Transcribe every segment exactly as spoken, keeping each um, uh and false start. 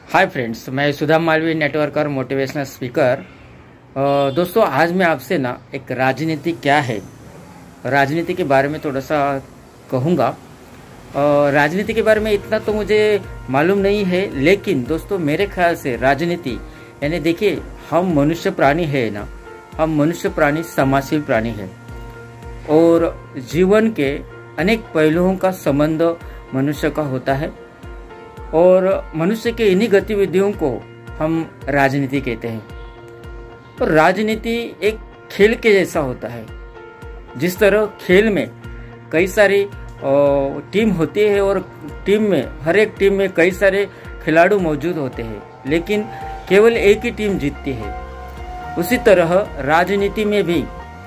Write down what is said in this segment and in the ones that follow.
हाय friends, मैं Sudam Malviya network और motivational speaker. दोस्तों, आज मैं आपसे ना एक राजनीति क्या है, राजनीति के बारे में थोड़ा सा कहूँगा। राजनीति के बारे में इतना तो मुझे मालूम नहीं है, लेकिन दोस्तों मेरे ख्याल से राजनीति यानी देखिए, हम मनुष्य प्राणी है ना, हम मनुष्य प्राणी समाजशील प्राणी है और जीवन के अनेक पहलुओं का संबंध मनुष्य का होता है और मनुष्य के इन्हीं गतिविधियों को हम राजनीति कहते हैं। और राजनीति एक खेल के जैसा होता है। जिस तरह खेल में कई सारी टीम होती है और टीम में हर एक टीम में कई सारे खिलाड़ी मौजूद होते हैं, लेकिन केवल एक ही टीम जीतती है। उसी तरह राजनीति में भी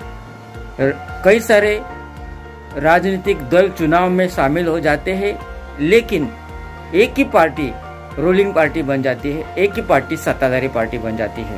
कई सारे राजनीतिक दल चुनाव में शामिल हो जाते हैं, लेकिन एक ही पार्टी रूलिंग पार्टी बन जाती है, एक ही पार्टी सत्ताधारी पार्टी बन जाती है।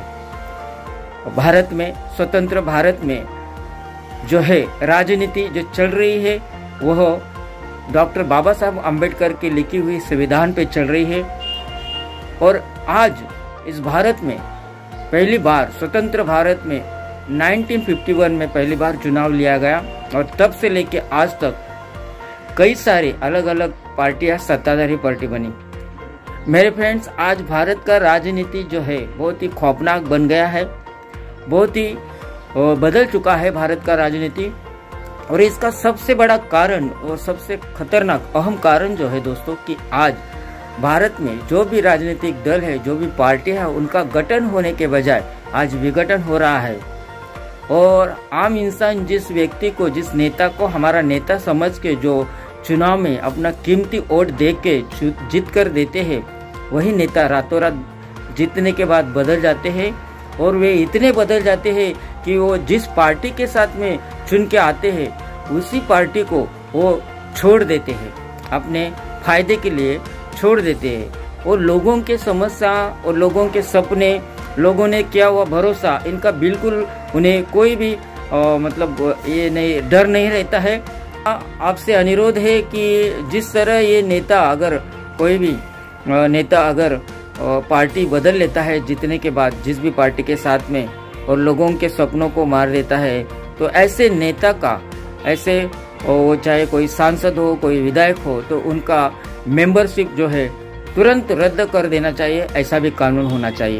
भारत में, स्वतंत्र भारत में जो है राजनीति जो चल रही है वह डॉक्टर बाबा साहब अम्बेडकर की लिखी हुई संविधान पे चल रही है। और आज इस भारत में पहली बार, स्वतंत्र भारत में उन्नीस सौ इक्यावन में पहली बार चुनाव लिया गया और तब से लेके आज तक कई सारी अलग अलग पार्टियां सत्ताधारी पार्टी बनी। मेरे फ्रेंड्स, आज भारत का राजनीति जो है बहुत ही खौफनाक बन गया है, बहुत ही बदल चुका है भारत का राजनीति। और इसका सबसे बड़ा कारण और सबसे खतरनाक अहम कारण जो है दोस्तों, कि आज भारत में जो भी राजनीतिक दल है, जो भी पार्टी है, उनका गठन होने के बजाय आज विघटन हो रहा है। और आम इंसान जिस व्यक्ति को, जिस नेता को हमारा नेता समझ के जो चुनाव में अपना कीमती वोट दे के जीत कर देते हैं, वही नेता रातों रात जीतने के बाद बदल जाते हैं। और वे इतने बदल जाते हैं कि वो जिस पार्टी के साथ में चुन के आते हैं उसी पार्टी को वो छोड़ देते हैं, अपने फायदे के लिए छोड़ देते हैं। और लोगों के समस्या और लोगों के सपने, लोगों ने किया हुआ भरोसा, इनका बिल्कुल उन्हें कोई भी आ, मतलब ये नहीं, डर नहीं रहता है। आपसे अनुरोध है कि जिस तरह ये नेता, अगर कोई भी नेता अगर पार्टी बदल लेता है जीतने के बाद, जिस भी पार्टी के साथ में, और लोगों के सपनों को मार देता है, तो ऐसे नेता का, ऐसे वो चाहे कोई सांसद हो, कोई विधायक हो, तो उनका मेंबरशिप जो है तुरंत रद्द कर देना चाहिए। ऐसा भी कानून होना चाहिए।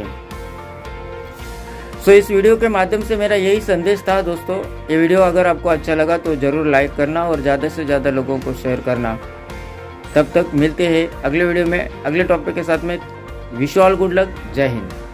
सो इस वीडियो के माध्यम से मेरा यही संदेश था दोस्तों। ये वीडियो अगर आपको अच्छा लगा तो जरूर लाइक करना और ज़्यादा से ज़्यादा लोगों को शेयर करना। तब तक मिलते हैं अगले वीडियो में अगले टॉपिक के साथ में। Wish you all good luck. जय हिंद।